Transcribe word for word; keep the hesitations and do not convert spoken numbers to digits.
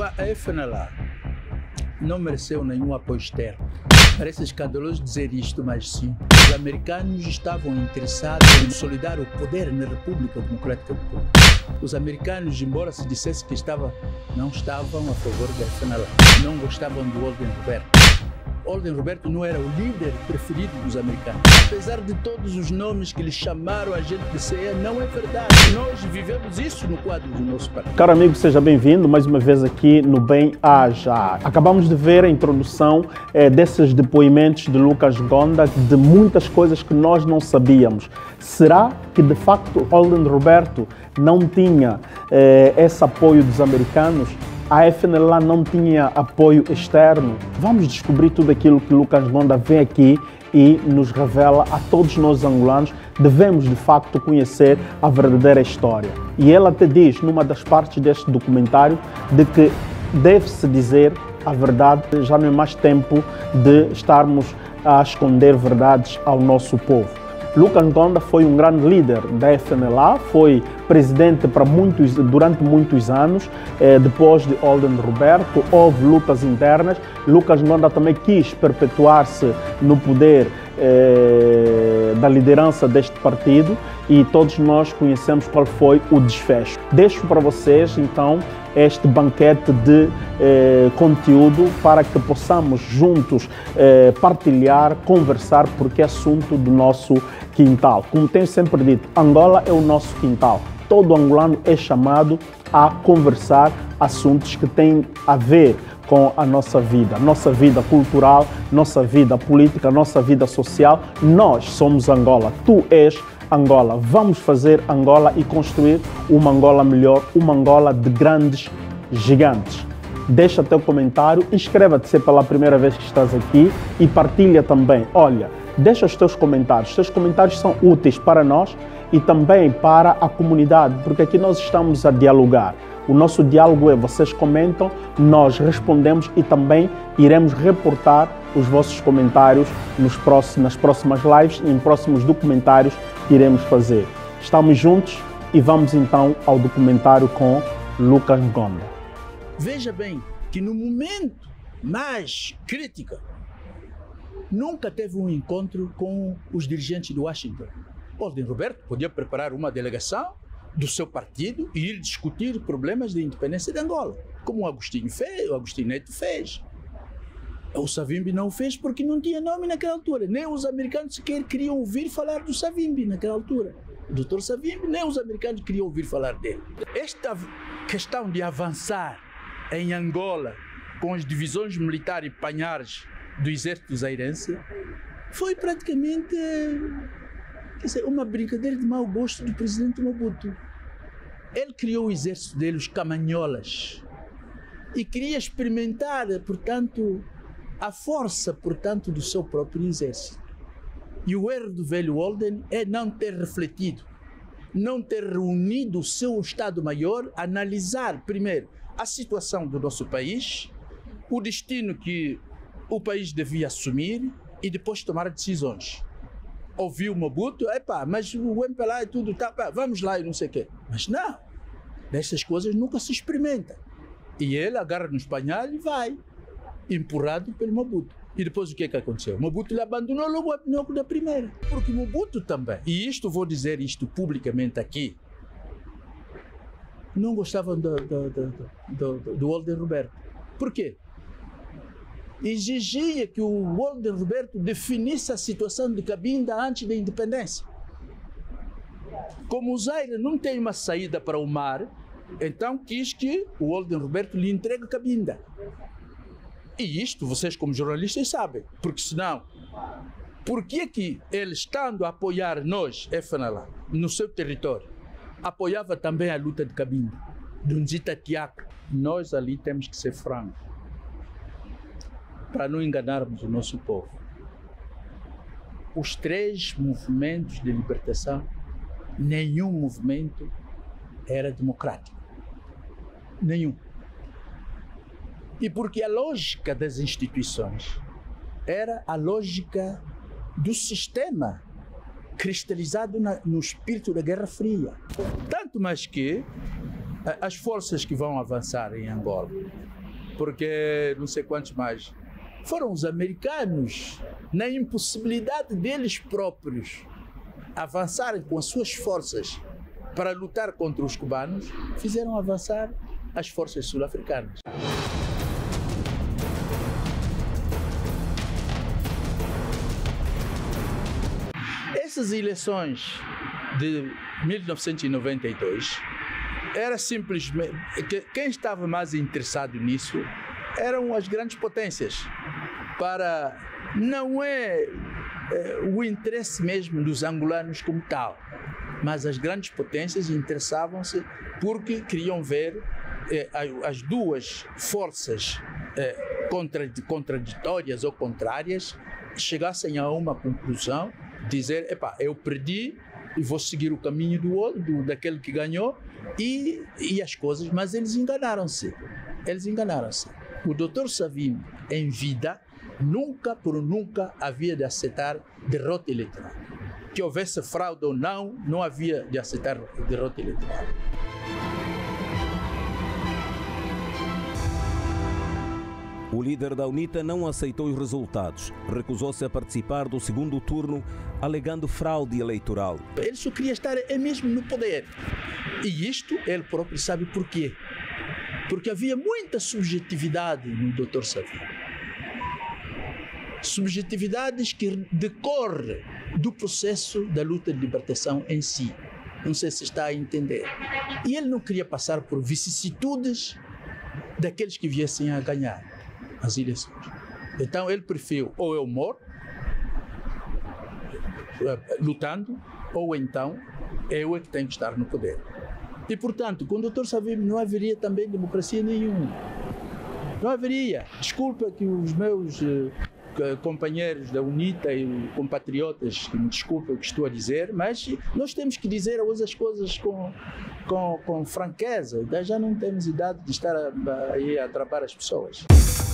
A F N L A não mereceu nenhum apoio externo. Parece escandaloso dizer isto, mas sim, os americanos estavam interessados em consolidar o poder na República Democrática do Congo. Os americanos, embora se dissesse que estava, não estavam a favor da F N L A, não gostavam do Olden Roberto. Olden Roberto não era o líder preferido dos americanos. Apesar de todos os nomes que lhe chamaram a gente de C E A, não é verdade. Nós vivemos isso no quadro do nosso partido. Caro amigo, seja bem-vindo mais uma vez aqui no Bem Haja. Acabamos de ver a introdução eh, desses depoimentos de Lucas Ngonda, de muitas coisas que nós não sabíamos. Será que de facto Olden Roberto não tinha eh, esse apoio dos americanos? A F N L A não tinha apoio externo? Vamos descobrir tudo aquilo que Lucas Ngonda vem aqui e nos revela a todos nós angolanos. Devemos de facto conhecer a verdadeira história. E ele até diz, numa das partes deste documentário, de que deve-se dizer a verdade, já não é mais tempo de estarmos a esconder verdades ao nosso povo. Lucas Ngonda foi um grande líder da F N L A, foi presidente para muitos, durante muitos anos. Eh, depois de Olden Roberto, houve lutas internas. Lucas Ngonda também quis perpetuar-se no poder eh, da liderança deste partido e todos nós conhecemos qual foi o desfecho. Deixo para vocês, então, este banquete de eh, conteúdo para que possamos juntos eh, partilhar, conversar, porque é assunto do nosso quintal. Como tenho sempre dito, Angola é o nosso quintal. Todo angolano é chamado a conversar assuntos que têm a ver com a nossa vida, nossa vida cultural, nossa vida política, nossa vida social. Nós somos Angola, tu és Angola. Vamos fazer Angola e construir uma Angola melhor, uma Angola de grandes gigantes. Deixa teu comentário, inscreva-te se é pela primeira vez que estás aqui e partilha também. Olha, deixa os teus comentários. Os teus comentários são úteis para nós e também para a comunidade, porque aqui nós estamos a dialogar. O nosso diálogo é, vocês comentam, nós respondemos e também iremos reportar os vossos comentários nos próximos, nas próximas lives e em próximos documentários que iremos fazer. Estamos juntos e vamos então ao documentário com Lucas Ngonda. Veja bem que no momento mais crítico, nunca teve um encontro com os dirigentes de Washington. Olden Roberto podia preparar uma delegação do seu partido e ir discutir problemas de independência de Angola, como o Agostinho fez, o Agostinho Neto fez. O Savimbi não fez porque não tinha nome naquela altura. Nem os americanos sequer queriam ouvir falar do Savimbi naquela altura. O doutor Savimbi, nem os americanos queriam ouvir falar dele. Esta questão de avançar em Angola com as divisões militares e panhares do exército zairense foi praticamente, quer dizer, uma brincadeira de mau gosto do presidente Mobutu. Ele criou o exército dele, os camanholas, e queria experimentar, portanto, a força, portanto, do seu próprio exército. E o erro do velho Olden é não ter refletido, não ter reunido o seu Estado-Maior, analisar primeiro a situação do nosso país, o destino que o país devia assumir e depois tomar decisões. Ouviu o Mobutu, epá, mas o M P L A e tudo, tá, pá, vamos lá e não sei o quê. Mas não, dessas coisas nunca se experimenta. E ele agarra no espanhol e vai, empurrado pelo Mobutu. E depois o que é que aconteceu? Mobutu lhe abandonou logo da primeira. Porque Mobutu também, e isto vou dizer isto publicamente aqui, não gostavam do, do, do, do, do Olden Roberto. Por quê? Exigia que o Olden Roberto definisse a situação de Cabinda antes da independência. Como o Zaire não tem uma saída para o mar, então quis que o Olden Roberto lhe entregue Cabinda. E isto vocês como jornalistas sabem, porque senão, por que que ele, estando a apoiar nós, F N L A, no seu território, apoiava também a luta de Cabinda, do Nzita Tiaca? Nós ali temos que ser francos, para não enganarmos o nosso povo. Os três movimentos de libertação, nenhum movimento era democrático. Nenhum. E porque a lógica das instituições era a lógica do sistema cristalizado na, no espírito da Guerra Fria. Tanto mais que as forças que vão avançar em Angola, porque não sei quantos mais, foram os americanos, na impossibilidade deles próprios avançarem com as suas forças para lutar contra os cubanos, fizeram avançar as forças sul-africanas. Essas eleições de mil novecentos e noventa e dois, era simplesmente, quem estava mais interessado nisso eram as grandes potências, para, não é, é o interesse mesmo dos angolanos como tal, mas as grandes potências interessavam-se porque queriam ver é, as duas forças é, contraditórias ou contrárias chegassem a uma conclusão, dizer, epá, eu perdi e vou seguir o caminho do outro, do, daquele que ganhou, e, e as coisas, mas eles enganaram-se, eles enganaram-se. O doutor Savimbi, em vida, nunca por nunca havia de aceitar derrota eleitoral. Que houvesse fraude ou não, não havia de aceitar derrota eleitoral. O líder da UNITA não aceitou os resultados, recusou-se a participar do segundo turno, alegando fraude eleitoral. Ele só queria estar é mesmo no poder. E isto ele próprio sabe por quê. Porque havia muita subjetividade no doutor Savimbi. Subjetividades que decorrem do processo da luta de libertação em si. Não sei se está a entender. E ele não queria passar por vicissitudes daqueles que viessem a ganhar as eleições. Então ele preferiu, ou eu morro lutando, ou então eu é que tenho que estar no poder. E portanto, com o doutor Savimbi não haveria também democracia nenhuma. Não haveria. Desculpa que os meus uh, companheiros da UNITA e compatriotas, que me desculpem o que estou a dizer, mas nós temos que dizer hoje as coisas com, com, com franqueza. Já não temos idade de estar a, a, a atrapar as pessoas.